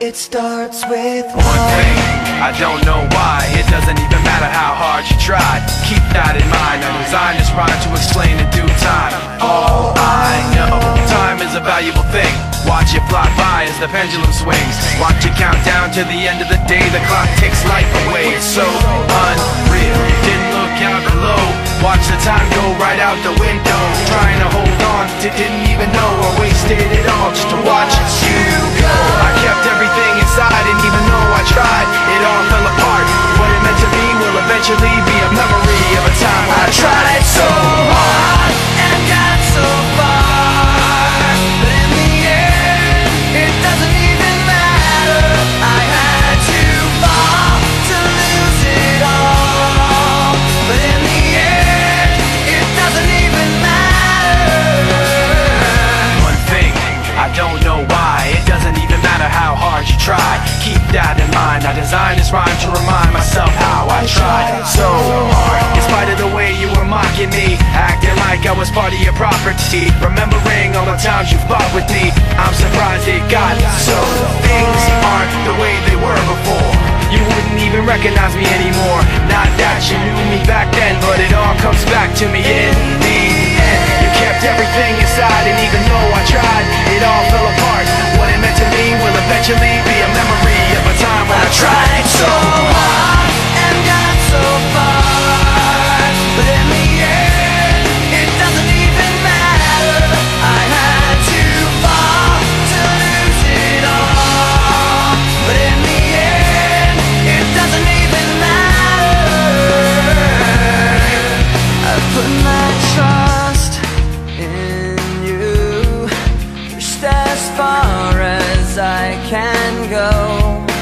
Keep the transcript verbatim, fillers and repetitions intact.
It starts with one thing, I don't know why. It doesn't even matter how hard you try. Keep that in mind, I designed this rhyme to explain in due time. All I know, time is a valuable thing. Watch it fly by as the pendulum swings. Watch it count down to the end of the day. The clock takes life away, it's so unreal. Didn't look out below, watch the time go right out the window. Trying to hold on to didn't even know I wasted it all just to watch you go. I kept everything inside, and even though I tried, it all fell apart. What it meant to me will eventually be a memory of a time when I tried so hard and got so far, but in the end, it doesn't even matter. I had to fall to lose it all, but in the end, it doesn't even matter. One thing, I don't know why. It doesn't even matter how hard you try. Keep that in mind, I designed this rhyme to remind myself how I tried so hard. In spite of the way you were mocking me, acting like I was part of your property, remembering all the times you fought with me, I'm surprised it got so. Things aren't the way they were before. You wouldn't even recognize me anymore. Not that you knew me back then, but it all comes back to me in the end. You kept everything inside, and even though I tried, it all fell apart. What it meant to me will eventually be a memory of a time when I tried so hard and got so far, but in the end, it doesn't even matter. I had to fall to lose it all, but in the end, it doesn't even matter. I put my trust in you, pushed as far as I can go.